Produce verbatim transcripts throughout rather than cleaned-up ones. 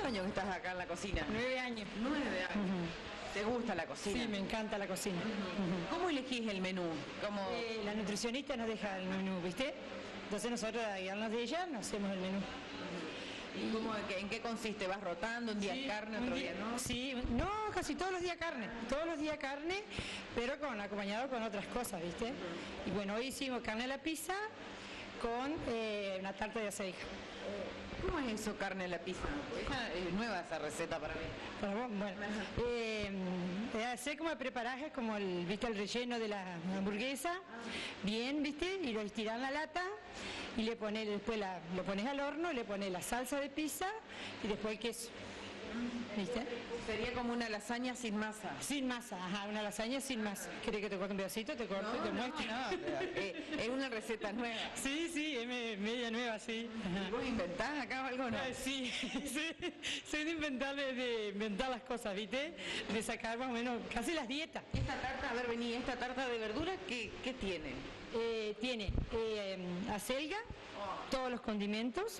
años que estás acá en la cocina? Nueve años. Nueve años. Uh-huh. ¿Te gusta la cocina? Sí, me encanta la cocina. Uh-huh. Uh-huh. ¿Cómo elegís el menú? ¿Cómo... Eh, la nutricionista nos deja el menú, ¿viste? Entonces nosotros, a guiarnos de ella, nos hacemos el menú. ¿Y cómo, en qué consiste? ¿Vas rotando? ¿Un día sí, carne, otro día, día no? Sí, no, casi todos los días carne, todos los días carne, pero con acompañado con otras cosas, ¿viste? Y bueno, hoy hicimos carne a la pizza con eh, una tarta de acelga. ¿Cómo es eso, carne a la pizza? Es nueva esa receta para mí. Para vos, bueno. Eh, hacer como el preparaje, como el, ¿viste? El relleno de la hamburguesa, bien, ¿viste? Y lo estirás en la lata y le pones, después la, lo pones al horno, le pones la salsa de pizza y después el queso. ¿Viste? Sería como una lasaña sin masa. Sin masa, ajá, una lasaña sin masa. ¿Querés que te corte un pedacito? Te corto no, y te no, muestro. No, pero, eh, es una receta nueva. Sí, sí, es me, media nueva, sí. Ajá. ¿Y vos inventás acá o algo, no? Eh, sí, sí, soy de inventar, de, de inventar las cosas, ¿viste? De sacar más o menos casi las dietas. Esta tarta, a ver, vení, esta tarta de verdura, ¿qué, qué tiene? Eh, tiene eh, acelga, oh. todos los condimentos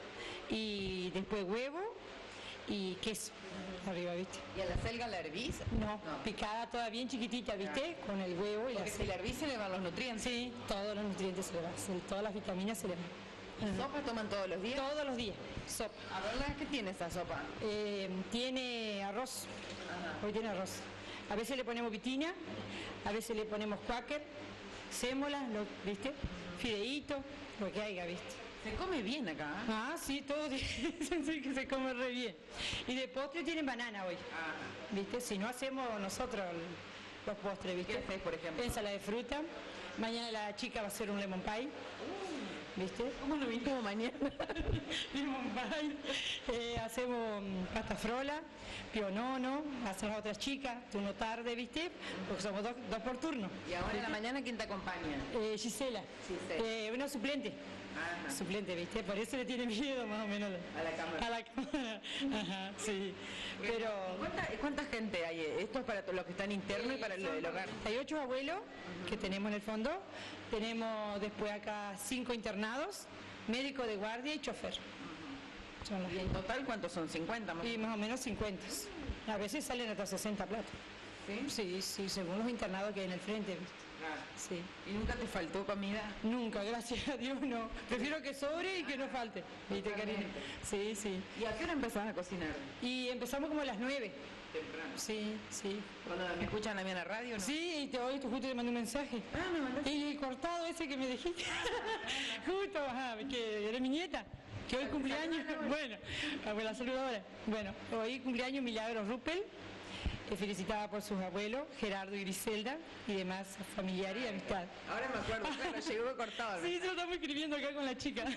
y después huevo y queso arriba, ¿viste? ¿Y a la selga la hervís? No, no, picada toda bien chiquitita, ¿viste? Ah. Con el huevo y porque la si la hervís se le van los nutrientes. Sí, todos los nutrientes se le van, todas las vitaminas se le van. ¿Y sopa toman todos los días? Todos los días, sopa. A ver, ¿qué tiene esa sopa? Eh, tiene arroz, Ajá. hoy tiene arroz. A veces le ponemos vitina, a veces le ponemos cuáquer, sémola, lo, ¿viste? Fideíto, lo que haya, ¿viste? Se come bien acá. ¿eh? Ah, sí, todos dicen que se come re bien. Y de postre tienen banana hoy. Ah. ¿Viste? Si no hacemos nosotros los postres, ¿viste? ¿Qué hacéis, por ejemplo? Ensalada de fruta. Mañana la chica va a hacer un lemon pie. ¿Viste? ¿Cómo lo viste como mañana? Lemon pie. Eh, hacemos pasta frola, pionono, hacemos otras chicas, turno tarde, ¿viste? Porque somos dos, dos por turno. ¿Y ahora ¿viste? en la mañana quién te acompaña? Eh, Gisela. Gisela. Eh, una suplente. Ajá. Suplente, ¿viste? Por eso le tiene miedo más o menos a la cámara. A la cámara. Ajá, sí. Bueno, pero ¿cuánta, ¿Cuánta gente hay? Esto es para los que están internos y para el, el hogar. Hay ocho abuelos uh-huh. que tenemos en el fondo. Tenemos después acá cinco internados, médico de guardia y chofer. Uh-huh. Son los ¿Y en total cuántos son? ¿cincuenta más? Y más o menos cincuenta. A veces salen hasta sesenta platos. ¿Sí? Sí, sí, según los internados que hay en el frente, ¿viste? Claro. Sí. ¿Y nunca te faltó comida? Nunca, gracias a Dios no. Prefiero que sobre y que no falte. ¿Viste, Karina? Sí, sí. ¿Y a qué hora empezás a cocinar? Y empezamos como a las nueve. Temprano. Sí, sí. ¿Cuando me escuchan a mí en la radio, no? Sí, y te hoy justo te mandé un mensaje. Ah, me mandaste. Y el cortado ese que me dijiste. Justo, ajá, que era mi nieta. Que hoy cumpleaños. Bueno, abuela saludadora. Bueno, hoy cumpleaños Milagros Ruppel. Que felicitaba por sus abuelos, Gerardo y Griselda, y demás familiares y amistad. Ahora me acuerdo, claro, llegó cortado. Sí, yo lo estamos escribiendo acá con la chica.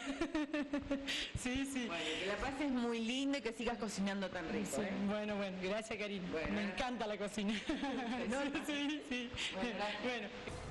Sí, sí. Bueno, que la pases muy linda y que sigas cocinando tan rico. Sí, ¿eh? bueno, bueno, gracias, Karina. Bueno, me encanta la cocina. ¿Se nota? Sí, sí. Bueno, bueno.